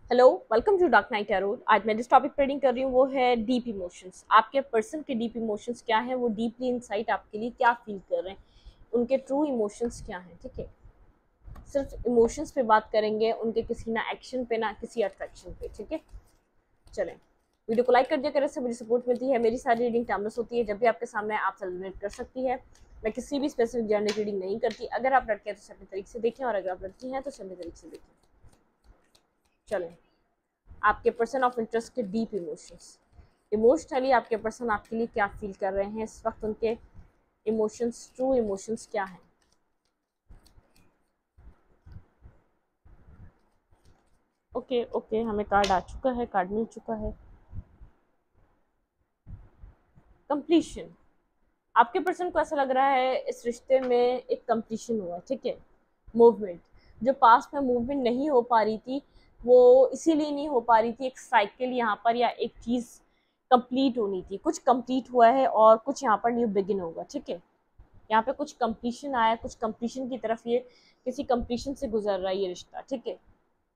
Hello, welcome to Dark Night Tarot. आज मैं जिस टॉपिक पर रीडिंग कर रही हूँ वो है डीप इमोशंस। आपके पर्सन के डीप इमोशंस क्या हैं, वो डीपली इनसाइट आपके लिए क्या फील कर रहे हैं, उनके ट्रू इमोशंस क्या हैं। ठीक है, सिर्फ इमोशंस पे बात करेंगे, उनके किसी ना एक्शन पे ना किसी अट्रैक्शन पे। ठीक है, चलें। वीडियो को लाइक कर दिया करें, इससे मुझे सपोर्ट मिलती है। मेरी सारी रीडिंग टाइमलेस होती है, जब भी आपके सामने आप सेलिब्रेट कर सकती है। मैं किसी भी स्पेसिफिक जर्नल रीडिंग नहीं करती। अगर आप लड़के हैं तो अपने तरीके से देखें, और अगर आप लड़की हैं तो अपने तरीके से देखें। चलें, आपके पर्सन ऑफ इंटरेस्ट के डीप इमोशंस। इमोशनली आपके पर्सन आपके लिए क्या फील कर रहे हैं इस वक्त, उनके इमोशंस, ट्रू इमोशंस क्या हैं। ओके ओके, हमें कार्ड आ चुका है, कार्ड मिल चुका है। कंप्लीशन। आपके पर्सन को ऐसा लग रहा है इस रिश्ते में एक कंप्लीशन हुआ। ठीक है, मूवमेंट जो पास में मूवमेंट नहीं हो पा रही थी, वो इसीलिए नहीं हो पा रही थी। एक साइकिल यहाँ पर या एक चीज़ कंप्लीट होनी थी, कुछ कंप्लीट हुआ है और कुछ यहाँ पर न्यू बिगिन होगा। ठीक है, यहाँ पे कुछ कंप्लीशन आया, कुछ कंप्लीशन की तरफ ये किसी कंप्लीशन से गुजर रहा है ये रिश्ता। ठीक है,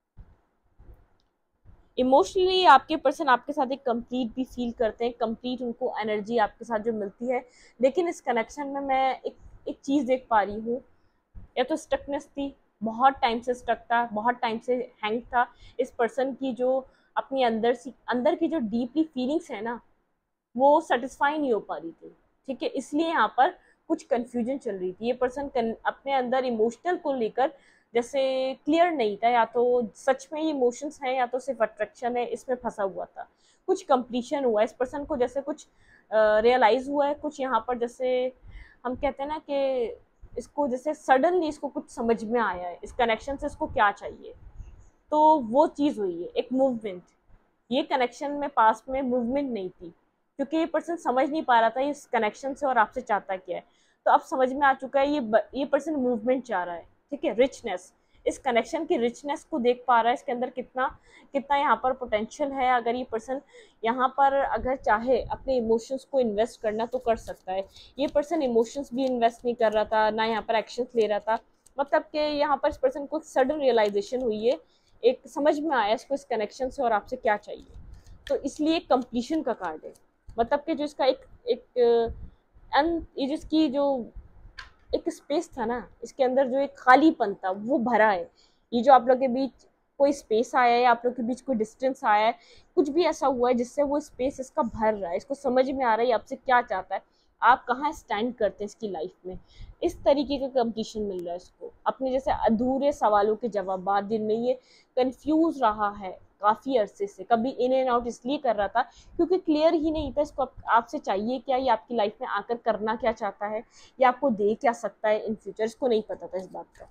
इमोशनली आपके पर्सन आपके साथ एक कंप्लीट भी फील करते हैं, कंप्लीट उनको एनर्जी आपके साथ जो मिलती है। लेकिन इस कनेक्शन में मैं एक चीज़ देख पा रही हूँ, या तो स्टकनेस थी, बहुत टाइम से स्टक था, बहुत टाइम से हैंग था। इस पर्सन की जो अपनी अंदर की जो डीपली फीलिंग्स है ना, वो सेटिस्फाई नहीं हो पा रही थी। ठीक है, इसलिए यहाँ पर कुछ कंफ्यूजन चल रही थी। ये पर्सन अपने अंदर इमोशनल को लेकर जैसे क्लियर नहीं था, या तो सच में ये इमोशंस हैं या तो सिर्फ अट्रैक्शन है, इसमें फंसा हुआ था। कुछ कंप्लीशन हुआ इस पर्सन को, जैसे कुछ रियलाइज हुआ है कुछ यहाँ पर। जैसे हम कहते हैं ना कि इसको जैसे सडनली इसको कुछ समझ में आया है इस कनेक्शन से इसको क्या चाहिए, तो वो चीज़ हुई है, एक मूवमेंट। ये कनेक्शन में पास में मूवमेंट नहीं थी, क्योंकि ये पर्सन समझ नहीं पा रहा था इस कनेक्शन से और आपसे चाहता क्या है। तो अब समझ में आ चुका है, ये पर्सन मूवमेंट चाह रहा है। ठीक है, रिचनेस, इस कनेक्शन की रिचनेस को देख पा रहा है, इसके अंदर कितना कितना यहाँ पर पोटेंशियल है। अगर ये पर्सन यहाँ पर अगर चाहे अपने इमोशंस को इन्वेस्ट करना तो कर सकता है। ये पर्सन इमोशंस भी इन्वेस्ट नहीं कर रहा था, ना यहाँ पर एक्शंस ले रहा था। मतलब कि यहाँ पर इस पर्सन को सडन रियलाइजेशन हुई है, एक समझ में आया इसको इस कनेक्शन से और आपसे क्या चाहिए। तो इसलिए कंप्लीशन का कार्ड है। मतलब कि जो इसका एक एक ये जिसकी जो एक स्पेस था ना, इसके अंदर जो एक खालीपन था वो भरा है। ये जो आप लोग के बीच कोई स्पेस आया है, आप लोग के बीच कोई डिस्टेंस आया है, कुछ भी ऐसा हुआ है जिससे वो स्पेस इसका भर रहा है। इसको समझ में आ रहा है आपसे क्या चाहता है, आप कहाँ स्टैंड करते हैं इसकी लाइफ में। इस तरीके का कंप्लीशन मिल रहा है इसको। अपने जैसे अधूरे सवालों के जवाब दिन में ये कंफ्यूज रहा है काफ़ी अरसे से, कभी इन एंड आउट इसलिए कर रहा था क्योंकि क्लियर ही नहीं था इसको आपसे चाहिए क्या, ये आपकी लाइफ में आकर करना क्या चाहता है, ये आपको दे क्या सकता है इन फ्यूचर, इसको नहीं पता था इस बात का।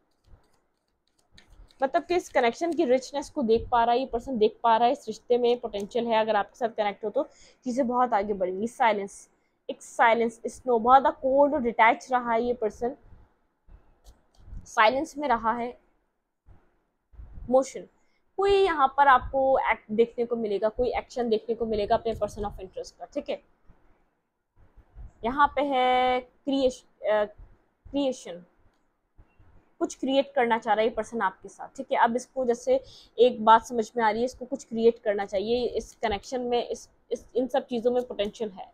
मतलब कि इस कनेक्शन की रिचनेस को देख पा रहा है ये पर्सन, देख पा रहा है इस रिश्ते में पोटेंशियल है। अगर आपके साथ कनेक्ट हो तो चीज़ें बहुत आगे बढ़ेंगी। साइलेंस, एक साइलेंस, स्नो, बहुत कोल्ड और डिटैच रहा है ये पर्सन, साइलेंस में रहा है। मोशन, कोई यहाँ पर आपको एक्ट देखने को मिलेगा, कोई एक्शन देखने को मिलेगा अपने पर्सन ऑफ इंटरेस्ट का। ठीक है, यहाँ पे है क्रिएशन, कुछ क्रिएट करना चाह रहा है ये पर्सन आपके साथ। ठीक है, अब इसको जैसे एक बात समझ में आ रही है, इसको कुछ क्रिएट करना चाहिए इस कनेक्शन में, इस इन सब चीज़ों में पोटेंशियल है।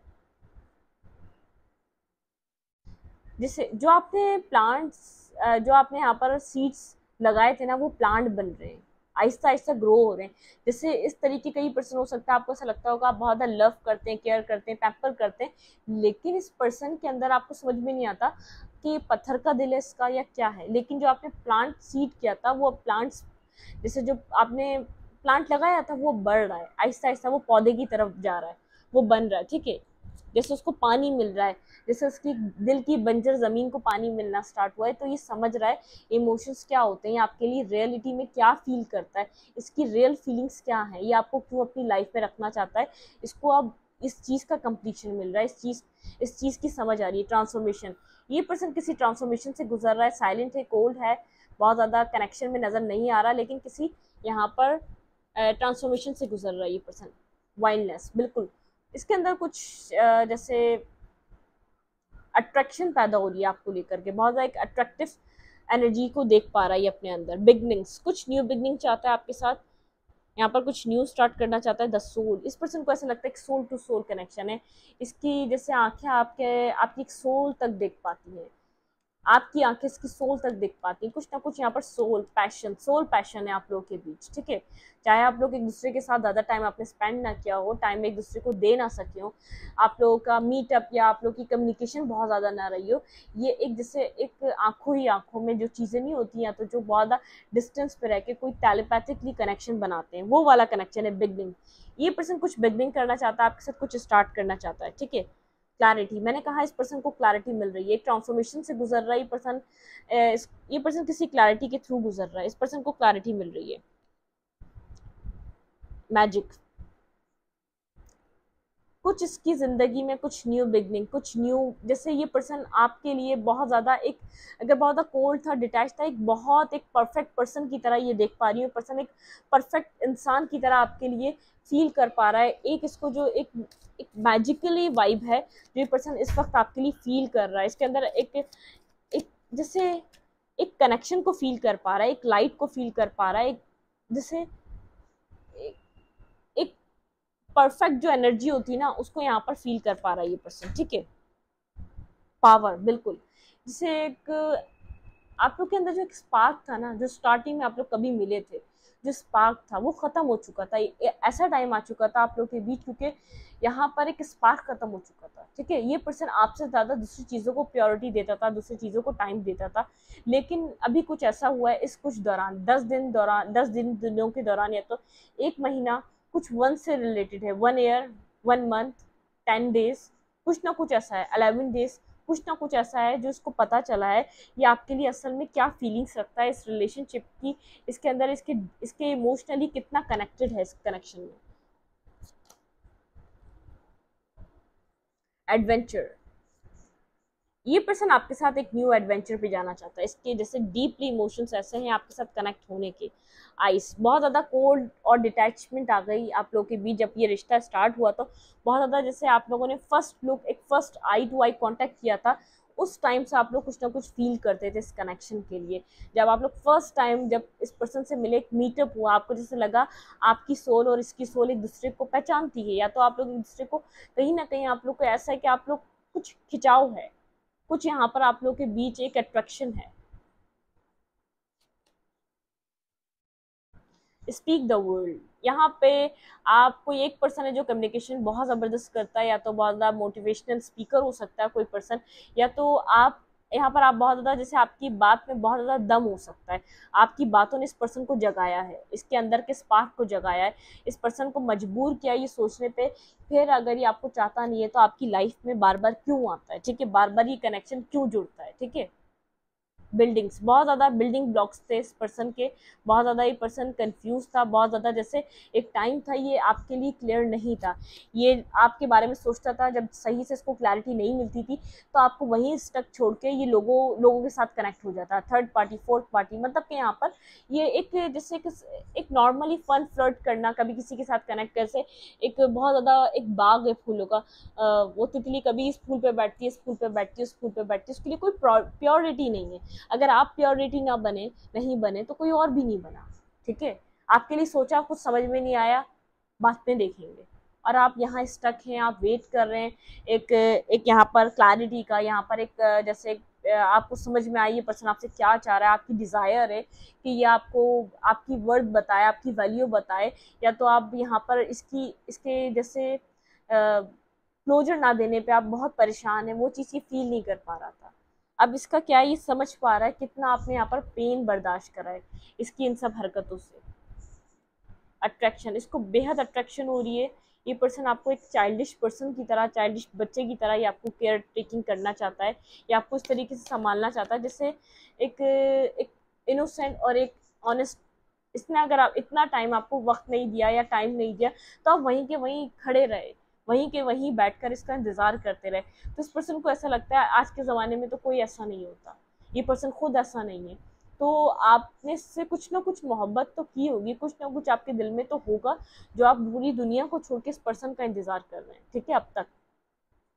जैसे जो आपने प्लांट्स, जो आपने यहाँ पर सीड्स लगाए थे ना, वो प्लांट बन रहे हैं, आहिस्ता आहिस्ता ग्रो हो रहे हैं। जैसे इस तरीके का ही पर्सन हो सकता है, आपको ऐसा लगता होगा आप बहुत ज़्यादा लव करते हैं, केयर करते हैं, पैम्पर करते हैं, लेकिन इस पर्सन के अंदर आपको समझ में नहीं आता कि पत्थर का दिल है इसका या क्या है। लेकिन जो आपने प्लांट सीड किया था, वो प्लांट्स, जैसे जो आपने प्लांट लगाया था वो बढ़ रहा है, आहिस्ता आहिस्ता वो पौधे की तरफ जा रहा है, वो बन रहा है। ठीक है, जैसे उसको पानी मिल रहा है, जैसे उसकी दिल की बंजर ज़मीन को पानी मिलना स्टार्ट हुआ है, तो ये समझ रहा है इमोशंस क्या होते हैं, आपके लिए रियलिटी में क्या फील करता है, इसकी रियल फीलिंग्स क्या है, ये आपको क्यों अपनी लाइफ में रखना चाहता है। इसको अब इस चीज़ का कंप्लीशन मिल रहा है, इस चीज़ की समझ आ रही है, ट्रांसफॉर्मेशन। ये पर्सन किसी ट्रांसफॉर्मेशन से गुजर रहा है, साइलेंट है, कोल्ड है, बहुत ज़्यादा कनेक्शन में नज़र नहीं आ रहा, लेकिन किसी यहाँ पर ट्रांसफॉर्मेशन से गुजर रहा है ये पर्सन। वाइल्डनेस, बिल्कुल इसके अंदर कुछ जैसे अट्रैक्शन पैदा हो रही है आपको लेकर के, बहुत ज़्यादा एक अट्रैक्टिव एनर्जी को देख पा रहा है ये अपने अंदर। बिगनिंग्स, कुछ न्यू बिगनिंग चाहता है आपके साथ, यहाँ पर कुछ न्यू स्टार्ट करना चाहता है। द सोल, इस पर्सन को ऐसा लगता है कि सोल टू सोल कनेक्शन है। इसकी जैसे आंखें आपकी एक सोल तक देख पाती हैं, आपकी आंखें इसकी सोल तक दिख पाती हैं। कुछ ना कुछ यहाँ पर सोल पैशन है आप लोगों के बीच, ठीक है। चाहे आप लोग एक दूसरे के साथ ज़्यादा टाइम आपने स्पेंड ना किया हो, टाइम एक दूसरे को दे ना सके हो, आप लोगों का मीटअप या आप लोगों की कम्युनिकेशन बहुत ज़्यादा ना रही हो, ये एक जैसे एक आंखों ही आंखों में जो चीज़ें नहीं होती हैं, तो जो बहुत ज़्यादा डिस्टेंस पे रह के कोई टेलीपैथिकली कनेक्शन बनाते हैं, वो वाला कनेक्शन है बिगनिंग। ये पर्सन कुछ बिगनिंग करना चाहता है आपके साथ, कुछ स्टार्ट करना चाहता है, ठीक है। क्लैरिटी, मैंने कहा इस पर्सन को क्लैरिटी मिल रही है, एक ट्रांसफॉर्मेशन से गुजर रहा है ये पर्सन किसी क्लैरिटी के थ्रू गुजर रहा है, इस पर्सन को क्लैरिटी मिल रही है। मैजिक, कुछ इसकी ज़िंदगी में कुछ न्यू बिगनिंग, कुछ न्यू, जैसे ये पर्सन आपके लिए बहुत ज़्यादा एक, अगर बहुत ज़्यादा कोल्ड था, डिटैच था, एक परफेक्ट पर्सन की तरह ये देख पा रही हूँ, पर्सन एक परफेक्ट इंसान की तरह आपके लिए फील कर पा रहा है। एक इसको जो एक मैजिकली वाइब है जो ये पर्सन इस वक्त आपके लिए फील कर रहा है, इसके अंदर एक एक जैसे एक कनेक्शन को फील कर पा रहा है, एक लाइट को फील कर पा रहा है, एक जैसे एक परफेक्ट जो एनर्जी होती है ना, उसको यहाँ पर फील कर पा रहा है ये पर्सन, ठीक है। पावर, बिल्कुल, जैसे एक आप लोग के अंदर जो एक स्पार्क था ना, जो स्टार्टिंग में आप लोग कभी मिले थे, जो स्पार्क था वो खत्म हो चुका था। ऐसा टाइम आ चुका था आप लोग के बीच, क्योंकि यहाँ पर एक स्पार्क खत्म हो चुका था, ठीक है। ये पर्सन आपसे ज्यादा दूसरी चीजों को प्योरिटी देता था, दूसरी चीजों को टाइम देता था, लेकिन अभी कुछ ऐसा हुआ है इस कुछ दौरान, 10 दिनों के दौरान, या तो एक महीना, कुछ वन से रिलेटेड है, 1 ईयर, 1 मंथ, 10 डेज, कुछ ना कुछ ऐसा है, 11 डेज, कुछ ना कुछ ऐसा है जो इसको पता चला है ये आपके लिए असल में क्या फीलिंग्स रखता है इस रिलेशनशिप की, इसके अंदर इसके इमोशनली कितना कनेक्टेड है इस कनेक्शन में। एडवेंचर, ये पर्सन आपके साथ एक न्यू एडवेंचर पे जाना चाहता है, इसके जैसे डीपली इमोशंस ऐसे हैं आपके साथ कनेक्ट होने के। आइस, बहुत ज़्यादा कोल्ड और डिटैचमेंट आ गई आप लोगों के बीच, जब ये रिश्ता स्टार्ट हुआ तो बहुत ज़्यादा जैसे आप लोगों ने फर्स्ट लुक, एक first eye to eye contact किया था, उस टाइम से आप लोग कुछ ना कुछ फील करते थे इस कनेक्शन के लिए। जब आप लोग फर्स्ट टाइम जब इस पर्सन से मिले, एक मीटअप हुआ, आपको जैसे लगा आपकी सोल और इसकी सोल एक दूसरे को पहचानती है, या तो आप लोग एक दूसरे को कहीं ना कहीं आप लोग को ऐसा है कि आप लोग कुछ खिंचाव है, कुछ यहाँ पर आप लोग के बीच एक अट्रैक्शन है। स्पीक द वर्ल्ड, यहाँ पे आप कोई एक पर्सन है जो कम्युनिकेशन बहुत ज़बरदस्त करता है, या तो बहुत ज़्यादा मोटिवेशनल स्पीकर हो सकता है कोई पर्सन, या तो आप यहाँ पर आप बहुत ज़्यादा जैसे आपकी बात में बहुत ज़्यादा दम हो सकता है, आपकी बातों ने इस पर्सन को जगाया है, इसके अंदर के स्पार्क को जगाया है, इस पर्सन को मजबूर किया ये सोचने पे, फिर अगर ये आपको चाहता नहीं है तो आपकी लाइफ में बार बार क्यों आता है, ठीक है, बार बार ये कनेक्शन क्यों जुड़ता है, ठीक है। बिल्डिंग्स, बहुत ज़्यादा बिल्डिंग ब्लॉक्स थे इस पर्सन के, बहुत ज़्यादा ये पर्सन कंफ्यूज था, बहुत ज़्यादा जैसे एक टाइम था ये आपके लिए क्लियर नहीं था, ये आपके बारे में सोचता था, जब सही से इसको क्लैरिटी नहीं मिलती थी तो आपको वहीं स्टक छोड़ के ये लोगों के साथ कनेक्ट हो जाता, थर्ड पार्टी, फोर्थ पार्टी, मतलब कि यहाँ पर ये एक जैसे एक नॉर्मली फन फ्लर्ट करना, कभी किसी के साथ कनेक्ट कैसे, एक बहुत ज़्यादा एक बाग है फूलों का, वो तितली कभी इस फूल पे बैठती है, इस फूल पे बैठती है, उस फूल पे बैठती है, उसके लिए कोई प्योरिटी नहीं है। अगर आप प्योरिटी ना बने, नहीं बने, तो कोई और भी नहीं बना, ठीक है। आपके लिए सोचा, कुछ समझ में नहीं आया, बाद में देखेंगे, और आप यहाँ स्टक हैं, आप वेट कर रहे हैं एक यहाँ पर क्लैरिटी का, यहाँ पर एक जैसे आपको समझ में आई ये पर्सन आपसे क्या चाह रहा है, आपकी डिज़ायर है कि ये आपको आपकी वर्थ बताए, आपकी वैल्यू बताए, या तो आप यहाँ पर इसके जैसे क्लोजर ना देने पे आप बहुत परेशान हैं, वो चीज़ ये फील नहीं कर पा रहा था। अब इसका क्या ये समझ पा रहा है कितना आपने यहाँ पर पेन बर्दाश्त करा है इसकी इन सब हरकतों से। अट्रैक्शन, इसको बेहद अट्रैक्शन हो रही है, ये पर्सन आपको एक चाइल्डिश पर्सन की तरह, चाइल्डिश बच्चे की तरह ये आपको केयर टेकिंग करना चाहता है, या आपको इस तरीके से संभालना चाहता है जैसे एक इनोसेंट और एक ऑनेस्ट। इसने अगर आप इतना टाइम आपको वक्त नहीं दिया या टाइम नहीं दिया, तो आप वहीं के वहीं खड़े रहे, वहीं के वहीं बैठकर इसका इंतजार करते रहे, तो इस पर्सन को ऐसा लगता है आज के ज़माने में तो कोई ऐसा नहीं होता, ये पर्सन खुद ऐसा नहीं है, तो आपने इससे कुछ ना कुछ मोहब्बत तो की होगी, कुछ ना कुछ आपके दिल में तो होगा, जो आप पूरी दुनिया को छोड़ के इस पर्सन का इंतजार कर रहे हैं, ठीक है। अब तक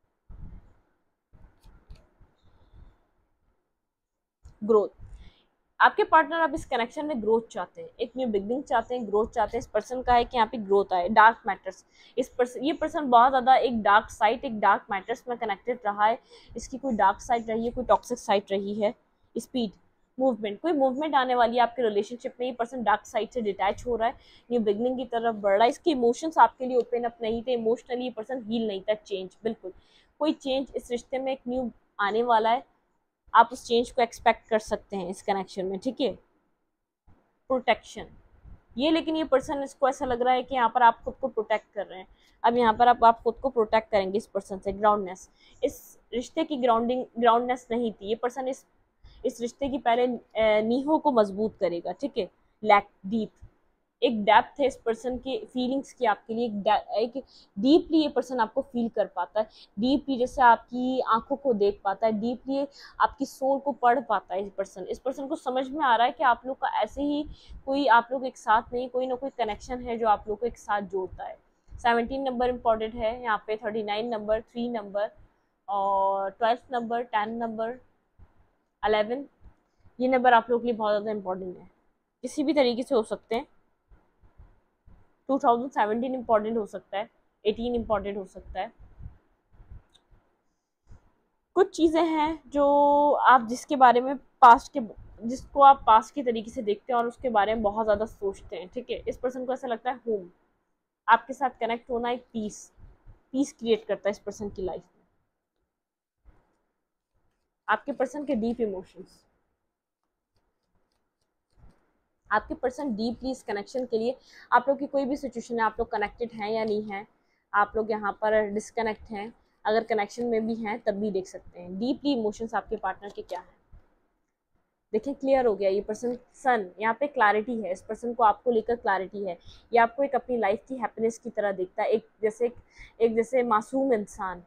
ग्रोथ, आपके पार्टनर अब इस कनेक्शन में ग्रोथ चाहते हैं, एक न्यू बिगनिंग चाहते हैं, ग्रोथ चाहते हैं। इस पर्सन का है कि यहाँ पे ग्रोथ आए, डार्क मैटर्स। ये पर्सन बहुत ज़्यादा एक डार्क साइड, एक डार्क मैटर्स में कनेक्टेड रहा है। इसकी कोई डार्क साइड रही है, कोई टॉक्सिक साइड रही है। स्पीड, मूवमेंट, कोई मूवमेंट आने वाली है आपके रिलेशनशिप में। ये पर्सन डार्क साइड से डिटैच हो रहा है, न्यू बिगनिंग की तरफ बढ़ रहा है। इसके इमोशंस आपके लिए ओपन अप नहीं थे, इमोशनली ये पर्सन हील नहीं था। चेंज, बिल्कुल कोई चेंज इस रिश्ते में एक न्यू आने वाला है। आप उस चेंज को एक्सपेक्ट कर सकते हैं इस कनेक्शन में, ठीक है। प्रोटेक्शन, ये लेकिन ये पर्सन, इसको ऐसा लग रहा है कि यहाँ पर आप खुद को प्रोटेक्ट कर रहे हैं। अब यहाँ पर आप खुद को प्रोटेक्ट करेंगे इस पर्सन से। ग्राउंडनेस, इस रिश्ते की ग्राउंडनेस नहीं थी। ये पर्सन इस रिश्ते की पहले नींहों को मजबूत करेगा, ठीक है। लैक, डीप, एक डेप्थ है इस पर्सन के फीलिंग्स की आपके लिए। एक डीपली ये पर्सन आपको फील कर पाता है, डीपली जैसे आपकी आंखों को देख पाता है, डीपली आपकी सोल को पढ़ पाता है। इस पर्सन को समझ में आ रहा है कि आप लोग का ऐसे ही कोई, आप लोग एक साथ नहीं, कोई ना कोई कनेक्शन है जो आप लोग को एक साथ जोड़ता है। 17 नंबर इंपॉर्टेंट है यहाँ पे, 39 नंबर, 3 नंबर और 12 नंबर, 10 नंबर, 11, ये नंबर आप लोग के लिए बहुत ज़्यादा इंपॉर्टेंट है। किसी भी तरीके से हो सकते हैं। 2017 इम्पॉर्टेंट हो सकता है, 18 इम्पॉर्टेंट हो सकता है। कुछ चीज़ें हैं जो आप जिसके बारे में जिसको आप पास्ट के तरीके से देखते हैं और उसके बारे में बहुत ज़्यादा सोचते हैं, ठीक है। इस पर्सन को ऐसा लगता है होम, आपके साथ कनेक्ट होना एक पीस क्रिएट करता है इस पर्सन की लाइफ में। आपके पर्सन के डीप इमोशंस, आपके पर्सन डीपली इस कनेक्शन के लिए, आप लोग की कोई भी सिचुएशन है, आप लोग कनेक्टेड हैं या नहीं हैं, आप लोग यहाँ पर डिस्कनेक्ट हैं, अगर कनेक्शन में भी हैं तब भी देख सकते हैं डीपली इमोशंस आपके पार्टनर के क्या है। देखिए क्लियर हो गया। ये पर्सन सन, यहाँ पे क्लैरिटी है, इस पर्सन को आपको लेकर क्लैरिटी है। ये आपको एक अपनी लाइफ की हैप्पीनेस की तरह देखता है, एक जैसे मासूम इंसान।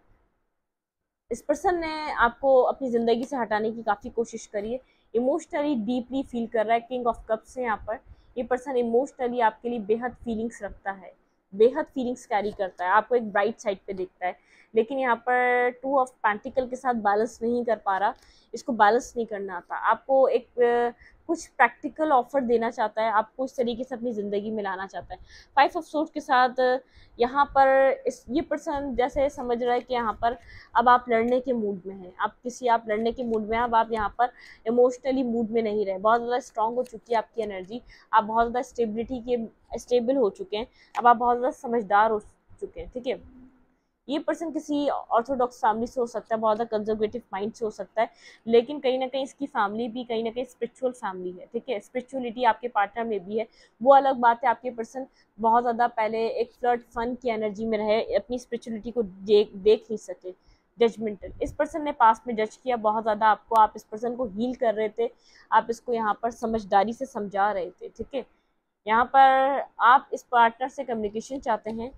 इस पर्सन ने आपको अपनी ज़िंदगी से हटाने की काफ़ी कोशिश करी है। इमोशनली डीपली फील कर रहा है। किंग ऑफ कप्स है यहाँ पर। ये पर्सन इमोशनली आपके लिए बेहद फीलिंग्स रखता है, बेहद फीलिंग्स कैरी करता है, आपको एक ब्राइट साइड पे देखता है। लेकिन यहाँ पर 2 ऑफ पेंटिकल के साथ बैलेंस नहीं कर पा रहा, इसको बैलेंस नहीं करना आता। आपको एक कुछ प्रैक्टिकल ऑफर देना चाहता है, आपको इस तरीके से अपनी ज़िंदगी में लाना चाहता है। 5 ऑफ सोर्स के साथ यहाँ पर ये पर्सन जैसे समझ रहा है कि यहाँ पर अब आप लड़ने के मूड में हैं, आप लड़ने के मूड में हैं। अब आप यहाँ पर इमोशनली मूड में नहीं रहे, बहुत ज़्यादा स्ट्रांग हो चुकी है आपकी एनर्जी, आप बहुत ज़्यादा स्टेबल हो चुके हैं, अब आप बहुत ज़्यादा समझदार हो चुके हैं, ठीक है। ये पर्सन किसी ऑर्थोडॉक्स फैमिली से हो सकता है, बहुत ज़्यादा कंजर्वेटिव माइंड से हो सकता है, लेकिन कहीं ना कहीं इसकी फैमिली भी कहीं ना कहीं स्पिरिचुअल फैमिली है, ठीक है। स्पिरिचुअलिटी आपके पार्टनर में भी है, वो अलग बात है। आपके पर्सन बहुत ज़्यादा पहले एक फ्लर्ट फन की एनर्जी में रहे, अपनी स्पिरिचुअलिटी को देख नहीं सके, जजमेंटल। इस पर्सन ने पास्ट में जज किया बहुत ज़्यादा आपको, आप इस पर्सन को हील कर रहे थे, आप इसको यहाँ पर समझदारी से समझा रहे थे, ठीक है। यहाँ पर आप इस पार्टनर से कम्युनिकेशन चाहते हैं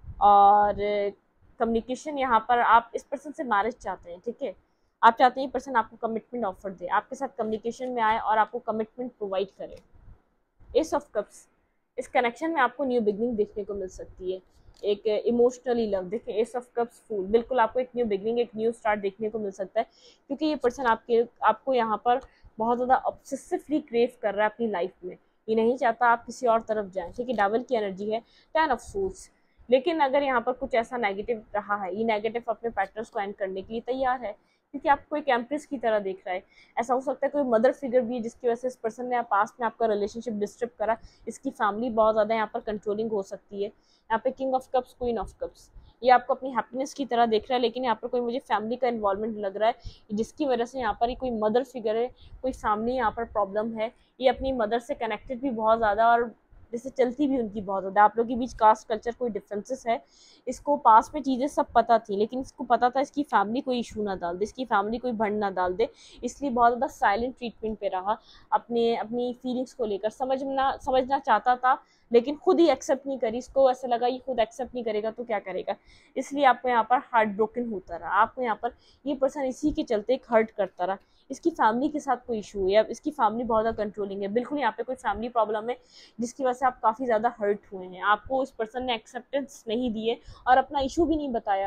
और कम्युनिकेशन यहाँ पर आप इस पर्सन से मैरिज चाहते हैं, ठीक है। आप चाहते हैं ये पर्सन आपको कमिटमेंट ऑफर दे, आपके साथ कम्युनिकेशन में आए और आपको कमिटमेंट प्रोवाइड करे। एस ऑफ कप्स, इस कनेक्शन में आपको न्यू बिगनिंग देखने को मिल सकती है, एक इमोशनली लव। देखिए एस ऑफ कप्स फूल, बिल्कुल आपको एक न्यू बिगनिंग, एक न्यू स्टार्ट देखने को मिल सकता है, क्योंकि ये पर्सन आपको यहाँ पर बहुत ज़्यादा ऑब्सेसिवली क्रेव कर रहा है अपनी लाइफ में। ये नहीं चाहता आप किसी और तरफ जाएं, ठीक है। डबल की एनर्जी है, 10 ऑफ सोर्स। लेकिन अगर यहाँ पर कुछ ऐसा नेगेटिव रहा है, ये नेगेटिव अपने पैटर्न्स को एंड करने के लिए तैयार है, क्योंकि आपको एक एम्प्रेस की तरह देख रहा है। ऐसा हो सकता है कोई मदर फिगर भी है जिसकी वजह से इस पर्सन ने पास्ट में आपका रिलेशनशिप डिस्टर्ब करा। इसकी फैमिली बहुत ज़्यादा यहाँ पर कंट्रोलिंग हो सकती है। यहाँ पे king of cups, queen of cups, ये आपको अपनी हैप्पीनेस की तरह देख रहा है, लेकिन यहाँ पर कोई मुझे फैमिली का इन्वॉल्वमेंट लग रहा है, जिसकी वजह से यहाँ पर कोई मदर फिगर है, कोई फैमिली यहाँ पर प्रॉब्लम है। ये अपनी मदर से कनेक्टेड भी बहुत ज़्यादा और जैसे चलती भी उनकी बहुत ज़्यादा। आप लोग के बीच कास्ट कल्चर कोई डिफरेंसेस है, इसको पास में चीज़ें सब पता थी, लेकिन इसको पता था इसकी फैमिली कोई इशू ना डाल दे, इसकी फैमिली कोई भंड ना डाल दे, इसलिए बहुत ज़्यादा साइलेंट ट्रीटमेंट पे रहा। अपनी फीलिंग्स को लेकर समझना चाहता था, लेकिन खुद ही एक्सेप्ट नहीं करी। इसको ऐसा लगा ये खुद एक्सेप्ट नहीं करेगा तो क्या करेगा, इसलिए आपको यहाँ पर हार्ट ब्रोकन होता रहा। आपको यहाँ पर ये पर्सन इसी के चलते एक हर्ट करता रहा। इसकी फैमिली के साथ कोई इशू है, अब इसकी फैमिली बहुत ज़्यादा कंट्रोलिंग है, बिल्कुल यहाँ पे कोई फैमिली प्रॉब्लम है जिसकी वजह से आप काफ़ी ज़्यादा हर्ट हुए हैं। आपको इस पर्सन ने एक्सेप्टेंस नहीं दी है और अपना इशू भी नहीं बताया,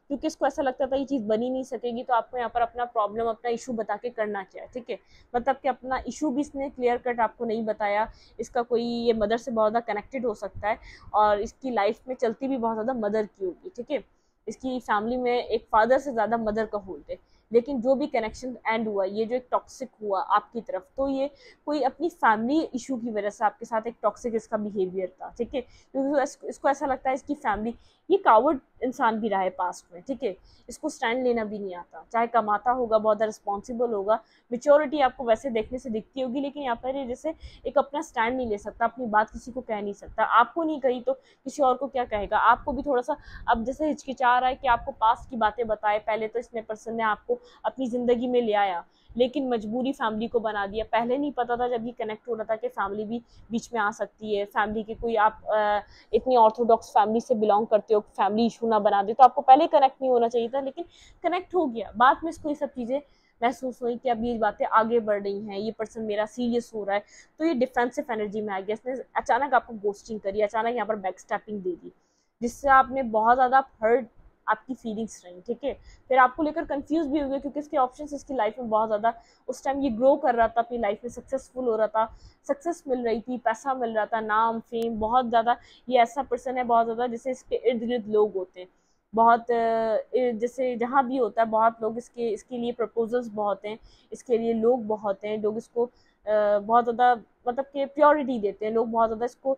क्योंकि इसको ऐसा लगता था ये चीज़ बनी नहीं सकेगी, तो आपको यहाँ पर अपना प्रॉब्लम, अपना इशू बता के करना चाहिए, ठीक है। मतलब कि अपना इशू भी इसने क्लियर कट आपको नहीं बताया, इसका कोई, ये मदर से बहुत ज़्यादा कनेक्टेड हो सकता है और इसकी लाइफ में चलती भी बहुत ज़्यादा मदर की होगी, ठीक है। इसकी फैमिली में एक फादर से ज़्यादा मदर का होल्ड है, लेकिन जो भी कनेक्शन एंड हुआ, ये जो एक टॉक्सिक हुआ आपकी तरफ, तो ये कोई अपनी फैमिली इशू की वजह से आपके साथ एक टॉक्सिक इसका बिहेवियर था, ठीक है। क्योंकि इसको ऐसा लगता है इसकी फैमिली, ये कावर्ड इंसान भी रहा है पास्ट में, ठीक है। इसको स्टैंड लेना भी नहीं आता, चाहे कमाता होगा, बहुत ज़्यादा रिस्पॉन्सिबल होगा, मेच्योरिटी आपको वैसे देखने से दिखती होगी, लेकिन यहाँ पर ये जैसे एक अपना स्टैंड नहीं ले सकता, अपनी बात किसी को कह नहीं सकता, आपको नहीं कही तो किसी और को क्या कहेगा। आपको भी थोड़ा सा अब जैसे हिचकिचा रहा है कि आपको पास्ट की बातें बताए, पहले तो इसने पर्सन ने आपको अपनी ज़िंदगी में ले आया, लेकिन मजबूरी फैमिली को बना दिया। पहले नहीं पता था जब ये कनेक्ट हो रहा था कि फैमिली भी बीच में आ सकती है, फैमिली के कोई आप इतनी ऑर्थोडॉक्स फैमिली से बिलोंग करते हो, फैमिली इशू ना बना दे, तो आपको पहले कनेक्ट नहीं होना चाहिए था, लेकिन कनेक्ट हो गया। बाद में इसको ये सब चीज़ें महसूस हुई कि अब ये बातें आगे बढ़ रही हैं, ये पर्सन मेरा सीरियस हो रहा है, तो ये डिफेंसिव एनर्जी में आ गया। इसने अचानक आपको गोस्टिंग करी, अचानक यहाँ पर बैक स्टैपिंग दे दी, जिससे आपने बहुत ज़्यादा हर्ट, आपकी फीलिंग्स रही, ठीक है। फिर आपको लेकर कंफ्यूज भी हो गए, क्योंकि इसके ऑप्शंस इसकी लाइफ में बहुत ज़्यादा, उस टाइम ये ग्रो कर रहा था अपनी लाइफ में, सक्सेसफुल हो रहा था, सक्सेस मिल रही थी, पैसा मिल रहा था, नाम फेम बहुत ज़्यादा। ये ऐसा पर्सन है बहुत ज़्यादा, जैसे इसके इर्द गिर्द लोग होते हैं बहुत, जैसे जहाँ भी होता है बहुत लोग इसके लिए प्रपोजल्स बहुत हैं, इसके लिए लोग बहुत हैं, लोग इसको बहुत ज़्यादा मतलब कि प्योरिटी देते हैं, लोग बहुत ज़्यादा इसको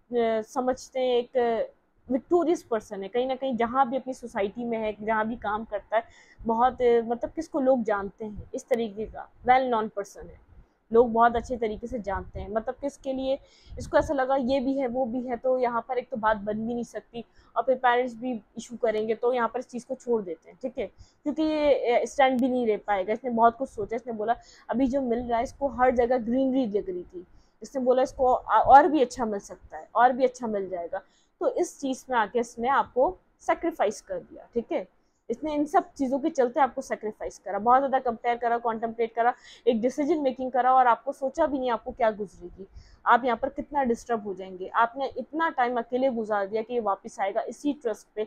समझते हैं एक विक्टोरियस पर्सन है, कहीं ना कहीं जहाँ भी अपनी सोसाइटी में है, जहाँ भी काम करता है, बहुत मतलब किसको लोग जानते हैं, इस तरीके का वेल नॉन पर्सन है, लोग बहुत अच्छे तरीके से जानते हैं। मतलब किसके लिए इसको ऐसा लगा ये भी है वो भी है, तो यहाँ पर एक तो बात बन भी नहीं सकती, और फिर पेरेंट्स भी इशू करेंगे, तो यहाँ पर इस चीज़ को छोड़ देते हैं, ठीक है। क्योंकि ये स्टैंड भी नहीं ले पाएगा, इसने बहुत कुछ सोचा, इसने बोला अभी जो मिल रहा है इसको हर जगह ग्रीनरी लग रही थी, इसने बोला इसको और भी अच्छा मिल सकता है, और भी अच्छा मिल जाएगा, तो इस चीज़ में आके इसने आपको सेक्रीफाइस कर दिया, ठीक है। इसने इन सब चीज़ों के चलते आपको सेक्रीफाइस करा, बहुत ज़्यादा कंपेयर करा, कॉन्टेम्पलेट करा, एक डिसीजन मेकिंग करा, और आपको सोचा भी नहीं आपको क्या गुजरेगी, आप यहाँ पर कितना डिस्टर्ब हो जाएंगे। आपने इतना टाइम अकेले गुजार दिया कि ये वापस आएगा, इसी ट्रस्ट पे,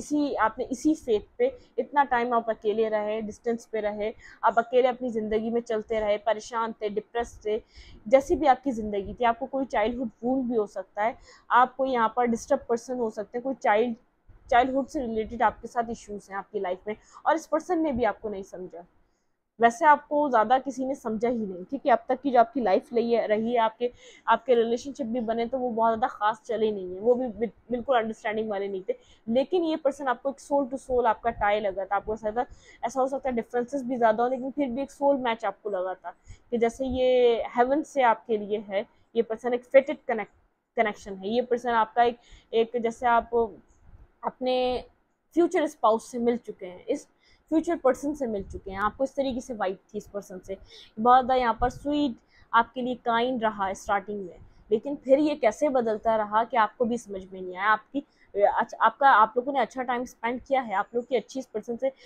इसी फेथ पे इतना टाइम आप अकेले रहे, डिस्टेंस पे रहे, आप अकेले अपनी ज़िंदगी में चलते रहे, परेशान थे, डिप्रेस थे, जैसी भी आपकी ज़िंदगी थी। आपको कोई चाइल्डहुड वूंड भी हो सकता है, आप कोई यहाँ पर डिस्टर्ब पर्सन हो सकते हैं, कोई चाइल्डहुड से रिलेटेड आपके साथ इश्यूज हैं आपकी लाइफ में, और इस पर्सन ने भी आपको नहीं समझा। वैसे आपको ज़्यादा किसी ने समझा ही नहीं, क्योंकि अब तक की जो आपकी लाइफ रही है, आपके रिलेशनशिप भी बने तो वो बहुत ज़्यादा खास चले नहीं है, वो भी बिल्कुल अंडरस्टैंडिंग वाले नहीं थे। लेकिन ये पर्सन आपको एक सोल टू सोल आपका टाई लगा था, आपको ऐसा हो सकता है डिफरेंसेस भी ज़्यादा हो, लेकिन फिर भी एक सोल मैच आपको लगा था, कि जैसे ये हेवन से आपके लिए है, ये पर्सन एक फेटेड कनेक्शन है, ये पर्सन आपका एक जैसे आप अपने फ्यूचर स्पाउस से मिल चुके हैं, इस फ्यूचर पर्सन से मिल चुके हैं, आपको इस तरीके से वाइब थी इस पर्सन से, बहुत ज़्यादा यहाँ पर स्वीट, आपके लिए काइंड रहा है स्टार्टिंग में, लेकिन फिर ये कैसे बदलता रहा कि आपको भी समझ में नहीं आया। आप लोगों ने अच्छा टाइम स्पेंड किया है, आप लोग की अच्छी इस पर्सन से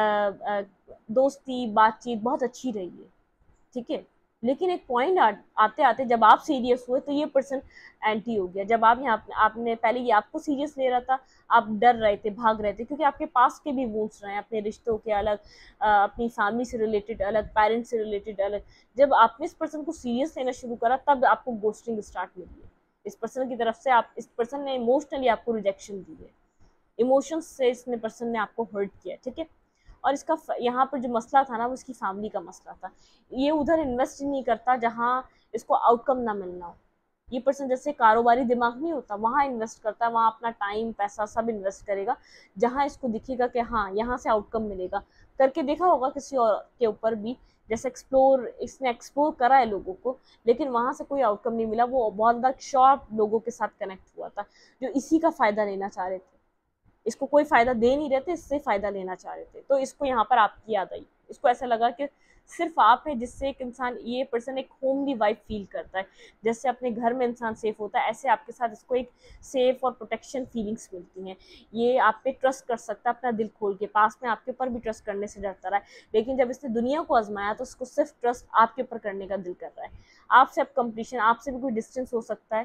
दोस्ती बातचीत बहुत अच्छी रही है, ठीक है। लेकिन एक पॉइंट आते आते जब आप सीरियस हुए तो ये पर्सन एंटी हो गया। जब आप यहाँ आपने पहले ये आपको सीरियस ले रहा था, आप डर रहे थे, भाग रहे थे, क्योंकि आपके पास के भी वूंड्स रहे हैं, अपने रिश्तों के अलग, अपनी फैमिली से रिलेटेड अलग, पेरेंट्स से रिलेटेड अलग। जब आपने इस पर्सन को सीरियस लेना शुरू करा, तब आपको गोस्टिंग स्टार्ट मिली है इस पर्सन की तरफ से। इस पर्सन ने इमोशनली आपको रिजेक्शन दी है, इमोशंस से इसने पर्सन ने आपको हर्ट किया, ठीक है। और इसका यहाँ पर जो मसला था ना, वो इसकी फैमिली का मसला था। ये उधर इन्वेस्ट नहीं करता जहाँ इसको आउटकम ना मिलना हो। ये पर्सन जैसे कारोबारी दिमाग नहीं होता, वहाँ इन्वेस्ट करता है, वहाँ अपना टाइम पैसा सब इन्वेस्ट करेगा जहाँ इसको दिखेगा कि हाँ यहाँ से आउटकम मिलेगा। करके देखा होगा किसी और के ऊपर भी, जैसे इसने एक्सप्लोर करा है लोगों को, लेकिन वहाँ से कोई आउटकम नहीं मिला। वो बहुत ज़्यादा शॉर्ट लोगों के साथ कनेक्ट हुआ था जो इसी का फ़ायदा लेना चाह रहे थे, इसको कोई फ़ायदा दे नहीं रहे थे, इससे फ़ायदा लेना चाह रहे थे। तो इसको यहाँ पर आपकी याद आई, इसको ऐसा लगा कि सिर्फ आप है जिससे एक इंसान, ये पर्सन एक होमली वाइब फील करता है, जैसे अपने घर में इंसान सेफ होता है, ऐसे आपके साथ इसको एक सेफ और प्रोटेक्शन फीलिंग्स मिलती हैं। ये आप पे ट्रस्ट कर सकता है अपना दिल खोल के, पास में आपके ऊपर भी ट्रस्ट करने से डरता रहा है, लेकिन जब इसने दुनिया को आजमाया तो उसको सिर्फ ट्रस्ट आपके ऊपर करने का दिल कर रहा है। आपसे अब कंपटीशन, आपसे भी कोई डिस्टेंस हो सकता है,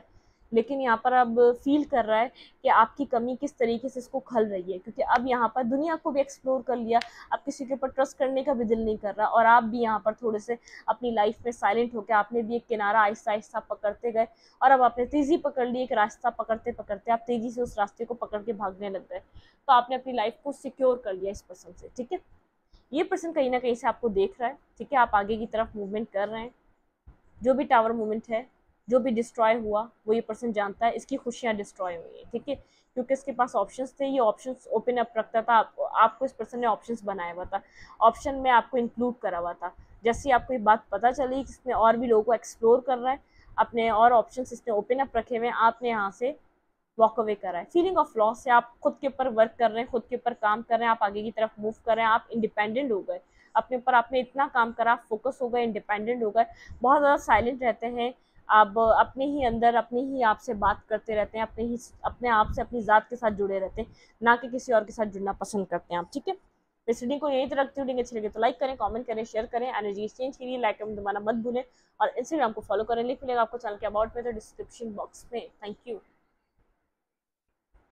लेकिन यहाँ पर अब फील कर रहा है कि आपकी कमी किस तरीके से इसको खल रही है, क्योंकि अब यहाँ पर दुनिया को भी एक्सप्लोर कर लिया, अब किसी के ऊपर ट्रस्ट करने का भी दिल नहीं कर रहा, और आप भी यहाँ पर थोड़े से अपनी लाइफ में साइलेंट होकर आपने भी एक किनारा आहिस्ता आहिस्ता पकड़ते गए, और अब आपने तेजी पकड़ ली, एक रास्ता पकड़ते पकड़ते आप तेजी से उस रास्ते को पकड़ के भागने लग गए, तो आपने अपनी लाइफ को सिक्योर कर लिया इस पर्सन से। ठीक है, ये पर्सन कहीं ना कहीं से आपको देख रहा है। ठीक है, आप आगे की तरफ मूवमेंट कर रहे हैं, जो भी टावर मूवमेंट है, जो भी डिस्ट्रॉय हुआ वो ये पर्सन जानता है, इसकी खुशियां डिस्ट्रॉय हुई हैं। ठीक है, क्योंकि इसके पास ऑप्शंस थे, ये ऑप्शंस ओपन अप रखता था, आपको इस पर्सन ने ऑप्शंस बनाया हुआ था, ऑप्शन में आपको इंक्लूड करा हुआ था। जैसे ही आपको ये बात पता चली कि इसने और भी लोगों को एक्सप्लोर कर रहा है, अपने और ऑप्शंस इसने ओपन अप रखे हुए हैं, आपने यहाँ से वॉक अवे करा है। फीलिंग ऑफ लॉस से आप खुद के ऊपर वर्क कर रहे हैं, खुद के ऊपर काम कर रहे हैं, आप आगे की तरफ मूव कर रहे हैं, आप इंडिपेंडेंट हो गए, अपने ऊपर आपने इतना काम करा, आप फोकस हो गए, इंडिपेंडेंट हो गए, बहुत ज़्यादा साइलेंट रहते हैं आप, अपने ही अंदर अपने ही आप से बात करते रहते हैं, अपने आप से अपनी ज़ात के साथ जुड़े रहते हैं, ना कि किसी और के साथ जुड़ना पसंद करते हैं आप। ठीक है, इस वीडियो को यहीं तक रखते हुए अच्छी लगे तो लाइक करें, कमेंट करें, शेयर करें, एनर्जी एक्सचेंज के लिए लाइक कमेंट दबाना मत भूलें, और इंस्टाग्राम को फॉलो करें, लिंक मिलेगा आपको चैनल के अबाउट में तो डिस्क्रिप्शन बॉक्स में। Thank you.